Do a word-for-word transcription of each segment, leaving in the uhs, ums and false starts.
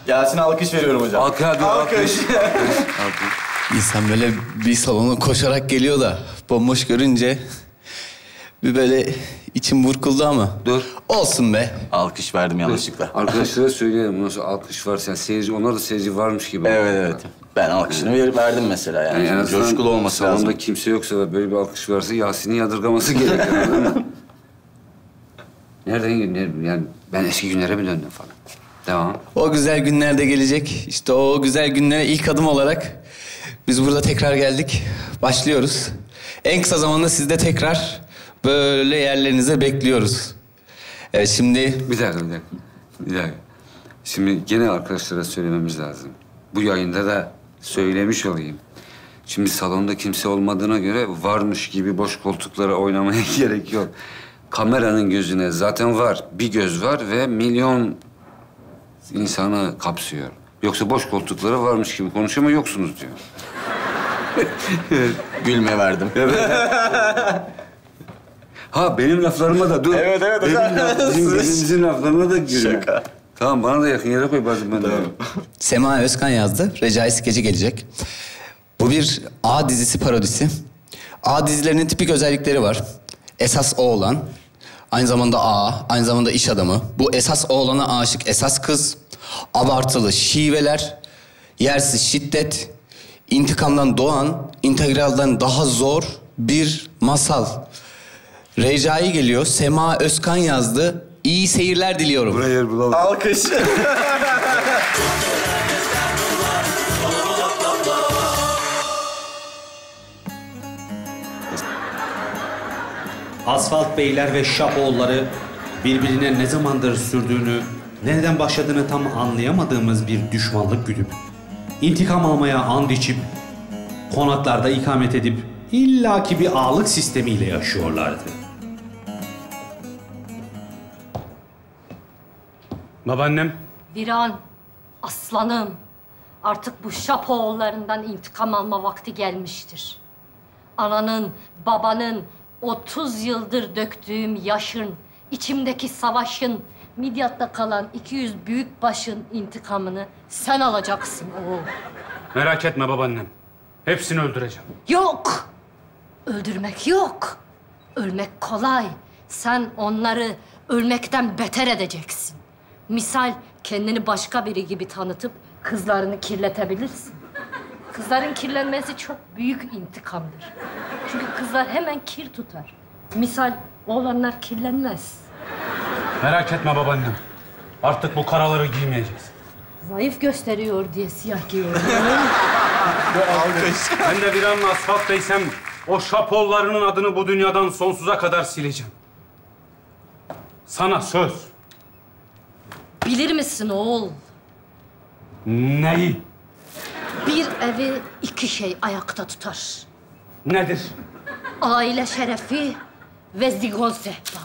Yasin'e alkış veriyorum hocam. Alkış, hadi alkış. Alkış. İnsan böyle bir salona koşarak geliyor da bomboş görünce bir böyle içim burkuldu ama. Dur. Olsun be. Alkış verdim yanlışlıkla. Arkadaşlara söyleyelim nasıl alkış var. Sen seyirci, onlar da seyirci varmış gibi. Evet evet. Ben alkışını ver, verdim mesela yani. Yani en azından coşkulu olması salonda lazım. kimse yoksa ve böyle bir alkış varsa Yasin'i yadırgaması gerekiyor. Değil mi? Nereden günler? Yani ben eski günlere mi döndüm falan? Devam. O güzel günler de gelecek. İşte o güzel günlere ilk adım olarak biz burada tekrar geldik. Başlıyoruz. En kısa zamanda siz de tekrar böyle yerlerinize bekliyoruz. Evet şimdi... Bir dakika, bir dakika. Bir dakika. Şimdi gene arkadaşlara söylememiz lazım. Bu yayında da söylemiş olayım. Şimdi salonda kimse olmadığına göre varmış gibi boş koltuklara oynamaya gerek yok. Kameranın gözüne zaten var. Bir göz var ve milyon insanı kapsıyor. Yoksa boş koltuklara varmış gibi konuşuyor ama yoksunuz diyor. Gülme verdim. Ha benim laflarıma da dur. Evet, evet, Benim hocam. laf, bizim, birimizin laflarına da gülme. Şaka. Tamam bana da yakın yere koy bazen ben de. Sema Özkan yazdı. Recai Skeci gelecek. Bu bir A dizisi parodisi. A dizilerinin tipik özellikleri var. Esas o olan, aynı zamanda A, aynı zamanda iş adamı. Bu esas oğlana aşık esas kız, abartılı şiveler, yersiz şiddet, intikamdan doğan, integralden daha zor bir masal. Recai geliyor, Sema Özkan yazdı. İyi seyirler diliyorum. Buraya yer bulalım. Alkış. Asfalt beyler ve şapoğulları birbirine ne zamandır sürdüğünü, nereden başladığını tam anlayamadığımız bir düşmanlık güdüp, intikam almaya and içip, konaklarda ikamet edip, illaki bir ağalık sistemiyle yaşıyorlardı. Babaannem. Viran, aslanım. Artık bu şapoğullarından intikam alma vakti gelmiştir. Ananın, babanın, otuz yıldır döktüğüm yaşın, içimdeki savaşın, Midyat'ta kalan iki yüz büyük başın intikamını sen alacaksın oğul. Merak etme babaannem. Hepsini öldüreceğim. Yok! Öldürmek yok. Ölmek kolay. Sen onları ölmekten beter edeceksin. Misal kendini başka biri gibi tanıtıp kızlarını kirletebilirsin. Kızların kirlenmesi çok büyük intikamdır. Çünkü kızlar hemen kir tutar. Misal oğlanlar kirlenmez. Merak etme babaannem. Artık bu karaları giymeyeceğiz. Zayıf gösteriyor diye siyah giyiyorum. Alkış. Ben de bir an asfalttaysam o şapollarının adını bu dünyadan sonsuza kadar sileceğim. Sana söz. Bilir misin oğul? Neyi? Bir evi iki şey ayakta tutar. Nedir? Aile şerefi ve zigon sehpa.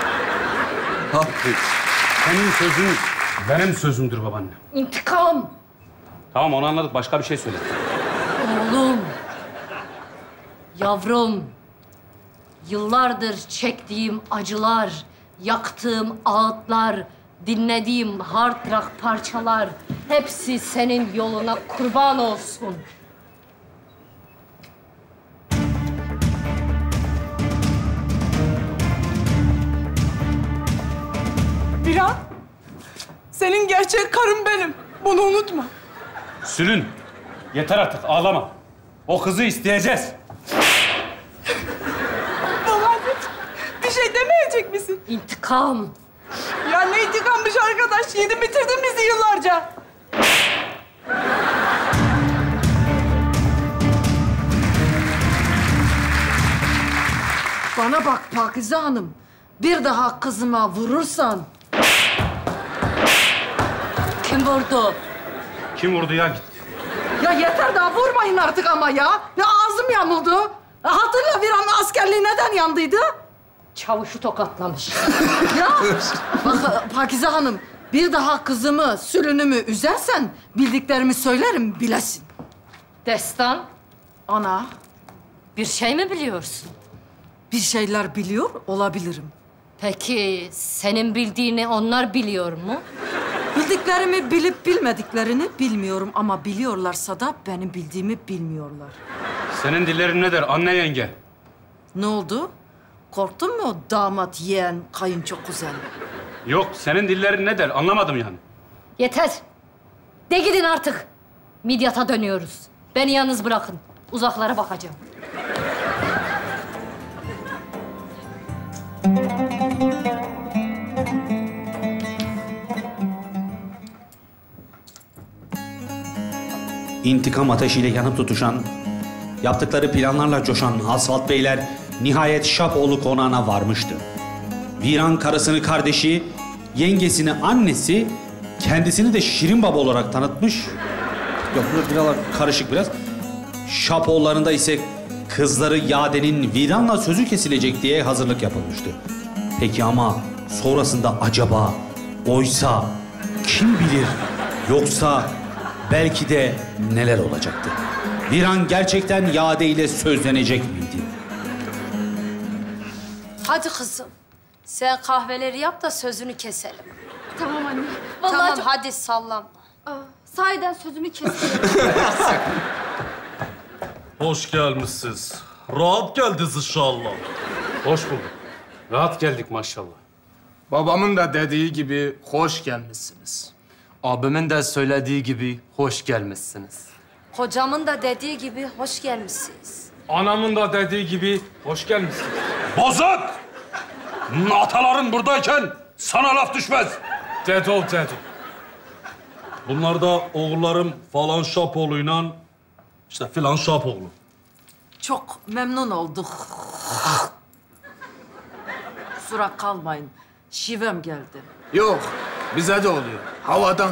Senin sözün benim sözümdür babaannem. İntikam. Tamam onu anladık. Başka bir şey söyle. Oğlum. Yavrum. Yıllardır çektiğim acılar, yaktığım ağıtlar, dinlediğim hard rock parçalar hepsi senin yoluna kurban olsun. Viran, senin gerçek karın benim. Bunu unutma. Sülün. Yeter artık. Ağlama. O kızı isteyeceğiz. Babaanne, bir şey demeyecek misin? İntikam. Ya ne intikammış arkadaş? Yedin bitirdin bizi yıllarca. Bana bak Pakize Hanım. Bir daha kızıma vurursan... Kim vurdu? Kim vurdu ya git. Ya yeter daha vurmayın artık ama ya. Ya ağzım yamuldu. Ya hatırla bir an askerliği neden yandıydı? Çavuşu tokatlamış. Ya bak Pakize Hanım, bir daha kızımı, sülünümü üzersen bildiklerimi söylerim bilesin. Destan, Ana, bir şey mi biliyorsun? bir şeyler biliyor olabilirim. Peki senin bildiğini onlar biliyor mu? Bildiklerimi bilip bilmediklerini bilmiyorum ama biliyorlarsa da benim bildiğimi bilmiyorlar. Senin dillerin ne der anne yenge? Ne oldu? Korktun mu damat, yeğen, kayınço, kuzen? Yok, senin dillerin ne der anlamadım yani. Yeter. De gidin artık. Midyat'a dönüyoruz. Beni yalnız bırakın. Uzaklara bakacağım. İntikam ateşiyle yanıp tutuşan, yaptıkları planlarla coşan Asfalt Beyler nihayet Şapoğlu konağına varmıştı. Viran karısını kardeşi, yengesini annesi, kendisini de Şirin Baba olarak tanıtmış. Yok, burada biraz karışık biraz. Şapoğullarında ise kızları Yaden'in Viran'la sözü kesilecek diye hazırlık yapılmıştı. Peki ama sonrasında acaba, oysa, kim bilir, yoksa belki de neler olacaktı? Viran gerçekten Yade ile sözlenecek miydi? Hadi kızım. Sen kahveleri yap da sözünü keselim. Tamam anne. Vallahi Tamam çok... hadi sallanma. Aa, sahiden sözümü keselim. Hoş gelmişsiniz. Rahat geldiniz inşallah. Hoş bulduk. Rahat geldik maşallah. Babamın da dediği gibi hoş gelmişsiniz. Abimin de söylediği gibi hoş gelmişsiniz. Kocamın da dediği gibi hoş gelmişsiniz. Anamın da dediği gibi hoş gelmişsin. Bozuk! Ataların buradayken sana laf düşmez. Dedo, dedo. Bunlar da oğullarım falan Şapoğlu'yla işte filan Şapoğlu. Çok memnun olduk. Kusura kalmayın. Şivem geldi. Yok, bize de oluyor. Havadan.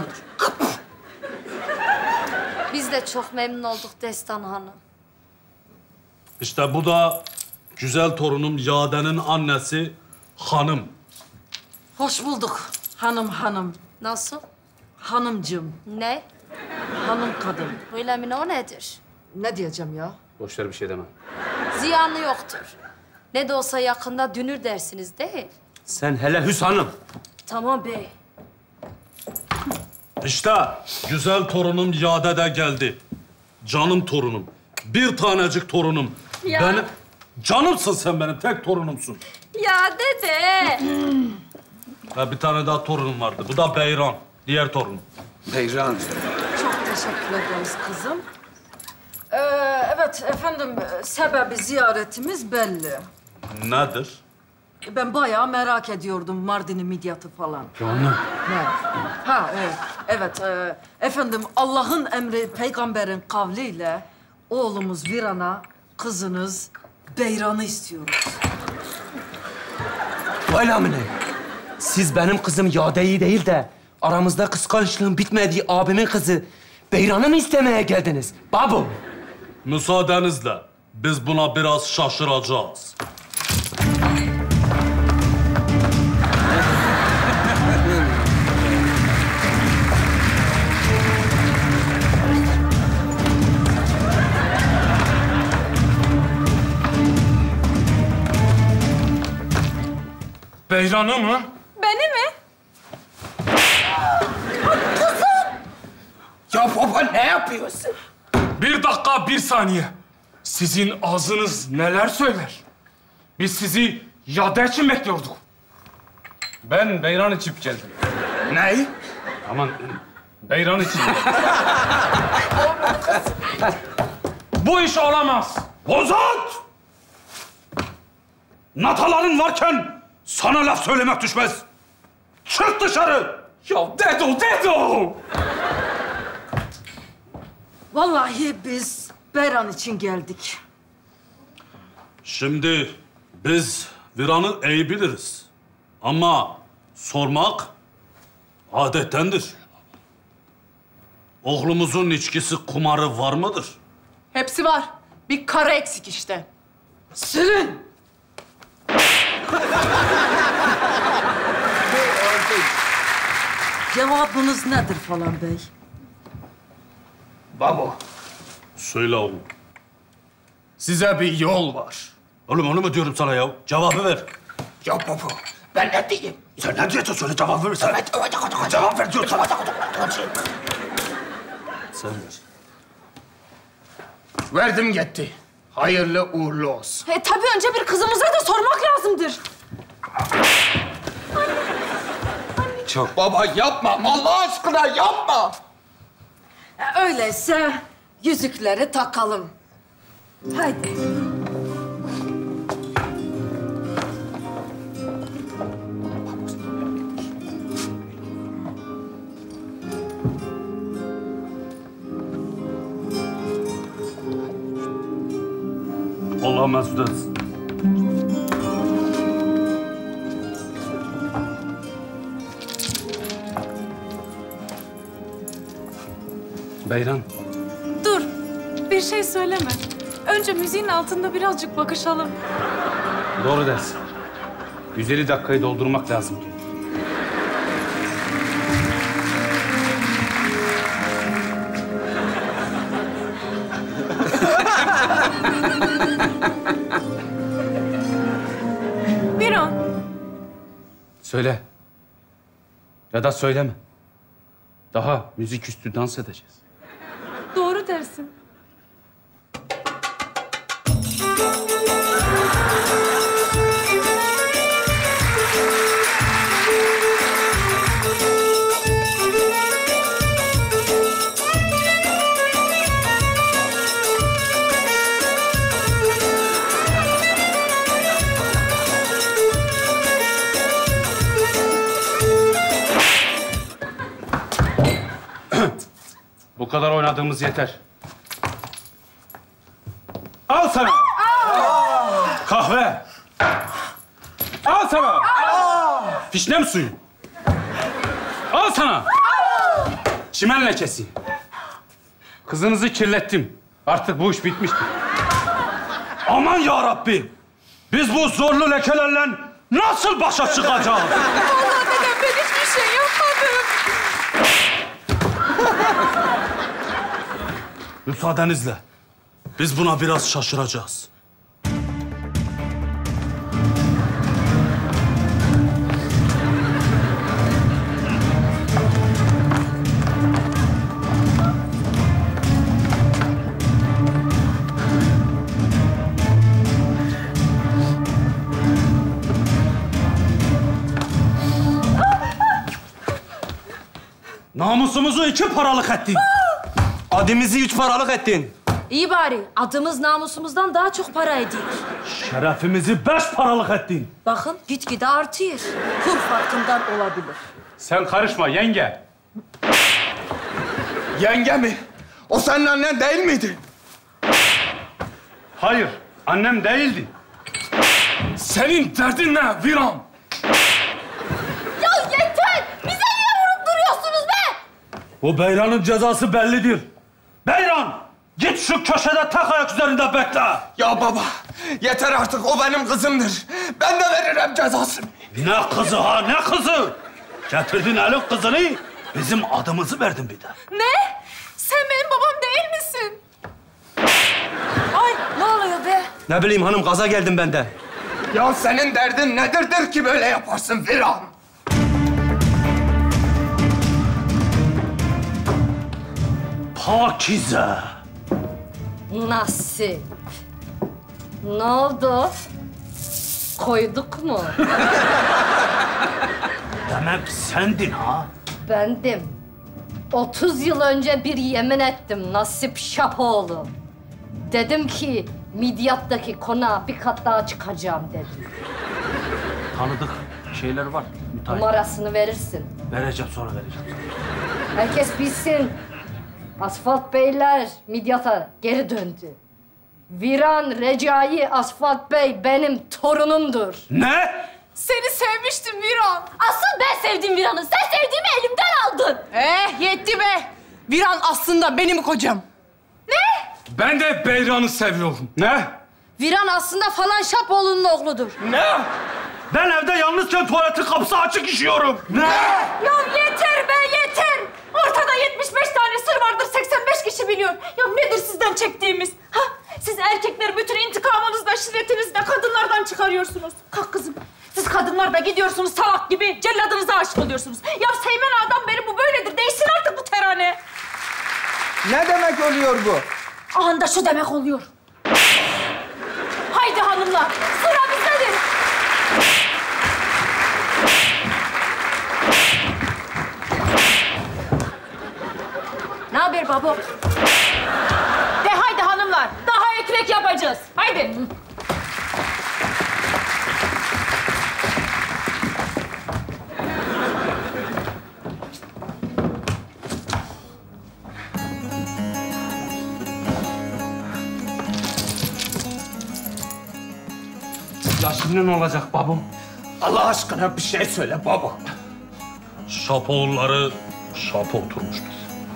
Biz de çok memnun olduk Destan Hanım. İşte bu da güzel torunum Yaden'in annesi hanım. Hoş bulduk hanım hanım. Nasıl? Hanımcığım, Ne? hanım kadın. Öyle mi, o nedir? Ne diyeceğim ya? Boş ver bir şey deme. Ziyanı yoktur. Ne de olsa yakında dünür dersiniz değil. Sen hele Hüs Hanım. Tamam bey. İşte güzel torunum Yade de geldi. Canım torunum. Bir tanecik torunum. Ya. Benim... Canımsın sen benim, tek torunumsun. Ya dede. Ha, bir tane daha torunum vardı. Bu da Beyran. Diğer torunum. Beyran. Çok teşekkür ederiz kızım. Ee, evet efendim, sebebi ziyaretimiz belli. Nedir? Ben bayağı merak ediyordum Mardin'i, Midyat'ı falan. Canım. Ne? Ha evet, evet. e, efendim Allah'ın emri, peygamberin kavliyle oğlumuz Viran'a, kızınız Beyran'ı istiyoruz. Öyle mi ne? Siz benim kızım Yade'yi değil de aramızda kıskançlığın bitmediği abimin kızı Beyran'ı mı istemeye geldiniz? Babu. Müsaadenizle biz buna biraz şaşıracağız. Beyran'ı mı? Beni mi? Ya baba ne yapıyorsun? Bir dakika, bir saniye. Sizin ağzınız neler söyler? Biz sizi Yade için bekliyorduk. Ben Beyran için geldim. Ne? Aman, Beyran için. Bu iş olamaz. Bozat! Nataların varken sana laf söylemek düşmez. Çık dışarı! Ya dedo, dedo! Vallahi biz Beyran için geldik. Şimdi biz Viran'ı iyi biliriz. Ama sormak adettendir. Oğlumuzun içkisi, kumarı var mıdır? Hepsi var. Bir kara eksik işte. Sülün! Cevabınız nedir falan bey? Baba, Söyle oğlum. size bir yol var. Oğlum onu mu diyorum sana ya? Cevabı ver. Ya baba, Ben ne diyeyim? Sen ne diyorsun? Söyle cevap verirsen. Evet, evet, evet, evet. Cevap ver diyorsun. Sen ver. Verdim gitti. Hayırlı uğurlu olsun. E tabii önce bir kızımıza da sormak lazımdır. Çok. Baba yapma, Allah aşkına yapma. E, öyleyse yüzükleri takalım. Haydi. Allah mesut etsin. Beyran, Dur, bir şey söyleme. Önce müziğin altında birazcık bakışalım. doğru dersin. yüz elli dakikayı doldurmak lazım. Miran, Söyle. Ya da söyleme. Daha müzik üstü dans edeceğiz. doğru dersin. Bu kadar oynadığımız yeter. Al sana! Kahve! Al sana! Fişnem suyu! Al sana! Çimen lekesi! Kızınızı kirlettim. Artık bu iş bitmiştir. Aman ya Rabbi! Biz bu zorlu lekelerle nasıl başa çıkacağız? Vallahi dedem ben hiçbir şey yapmadım. Müsaadenizle. Biz buna biraz şaşıracağız. Namusumuzu iki paralık ettin. Adimizi üç paralık ettin. İyi bari. Adımız namusumuzdan daha çok para ediyor. Şerefimizi beş paralık ettin. Bakın gitgide artıyor. Kur farkından olabilir. Sen karışma yenge. Yenge mi? O senin annen değil miydi? Hayır, annem değildi. Senin derdin ne Viran? Ya yeter! Bize niye vurup duruyorsunuz be? Bu Beyran'ın cezası bellidir. Beyran! Git şu köşede tak ayak üzerinde bekle. Ya baba, yeter artık. O benim kızımdır. Ben de veririm cezasını. Ne kızı ha, ne kızı? Getirdin elin kızını, bizim adımızı verdin bir de. Ne? Sen benim babam değil misin? Ay ne oluyor be? Ne bileyim hanım, gaza geldim ben de. Ya senin derdin nedirdir ki böyle yaparsın Viran? Pakize. Nasip. Ne oldu? Koyduk mu? Demek sendin ha? Bendim. otuz yıl önce bir yemin ettim Nasip Şapoğlu. Dedim ki Midyat'taki konağa bir kat daha çıkacağım dedim. Tanıdık şeyler var. Müteahhit. Numarasını verirsin. Vereceğim sonra vereceğim. Herkes bilsin. Asfalt Beyler Midyat'a geri döndü. Viran Recai Asfalt Bey benim torunumdur. Ne? Seni sevmiştim Viran. Asıl ben sevdim Viran'ı. Sen sevdiğimi elimden aldın. Eh yetti be. Viran aslında benim kocam. Ben de Beyran'ı seviyorum. Ne? Viran aslında falan Şapoğlu'nun oğludur. Ne? Ben evde yalnızken tuvaletin kapısı açık işiyorum. Ne? Ya yeter be yeter! Ortada yetmiş beş tane sır vardır, seksen beş kişi biliyor. Ya nedir sizden çektiğimiz? Ha? Siz erkekler bütün intikamınızla, şiddetinizle kadınlardan çıkarıyorsunuz. Kalk kızım. Siz kadınlar da gidiyorsunuz Ne demek oluyor bu? Anda şu demek oluyor. Haydi hanımlar, sıra bizdedir. Ne haber babo? De haydi hanımlar, daha ekmek yapacağız. Haydi. Ya şimdi ne olacak babam? Allah aşkına bir şey söyle baba. Şapoğulları şapa oturmuştur.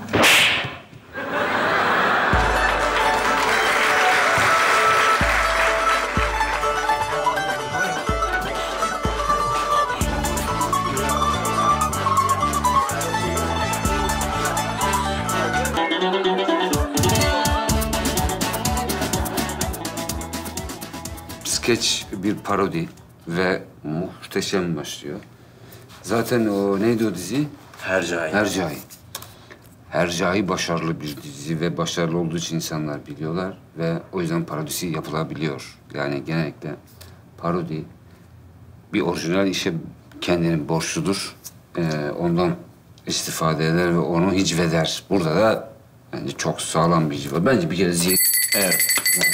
Skeç bir parodi ve muhteşem başlıyor. Zaten o neydi o dizi? Hercai. Hercai. Hercai başarılı bir dizi ve başarılı olduğu için insanlar biliyorlar ve o yüzden parodisi yapılabiliyor. Yani genellikle parodi bir orijinal işe kendini borçludur. Ee, ondan istifade eder ve onu hicveder. Burada da bence çok sağlam bir hicve. Bence bir kere ziy... Evet.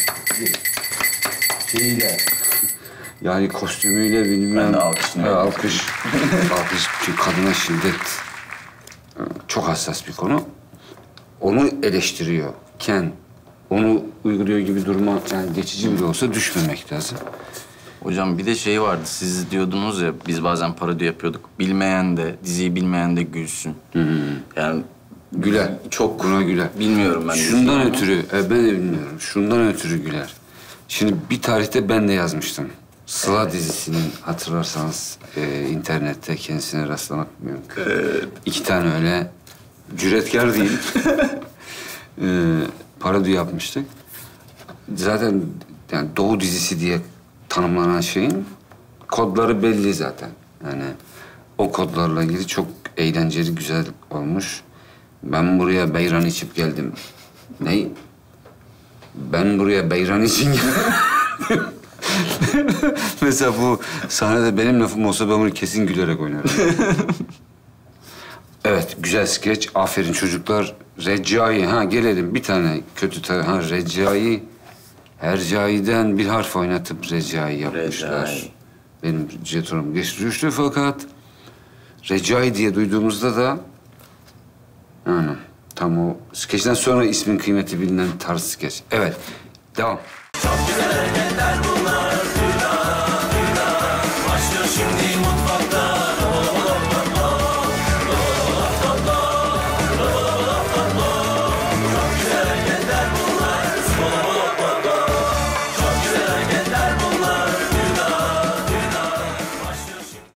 Şeyiyle, yani kostümüyle bilmem... Ben de alkışlıyorum. Alkış. Alkış. Çünkü kadına şiddet çok hassas bir konu. Onu eleştiriyor. Ken, onu uyguluyor gibi durma, yani geçici bile olsa düşmemek lazım. Hocam bir de şey vardı, siz diyordunuz ya, biz bazen parodi yapıyorduk. Bilmeyen de, diziyi bilmeyen de gülsün. Hmm. Yani güler. Çok buna güler. Bilmiyorum ben. Şundan ötürü, e, ben de bilmiyorum. Şundan ötürü güler. Şimdi bir tarihte ben de yazmıştım. Sıla evet. dizisinin hatırlarsanız e, internette kendisine rastlamak mümkün. Evet. İki tane öyle cüretkar değil. e, parodi yapmıştık. Zaten yani Doğu dizisi diye tanımlanan şeyin kodları belli zaten. Yani o kodlarla ilgili çok eğlenceli, güzel olmuş. Ben buraya beyran içip geldim. Ney? Ben buraya beyran için geldim. Mesela bu sahnede benim lafım olsa ben bunu kesin gülerek oynarım. Evet, güzel skeç. Aferin çocuklar. Recai, ha gelelim. Bir tane kötü tar ha Recai. Hercai'den bir harf oynatıp Recai yapmışlar. Recai. Benim jetonum geç düştü fakat Recai diye duyduğumuzda da yani tam o skeçten sonra ismin kıymeti bilinen tarz skeç. Evet, devam. Çok güzel hareketler bunlar.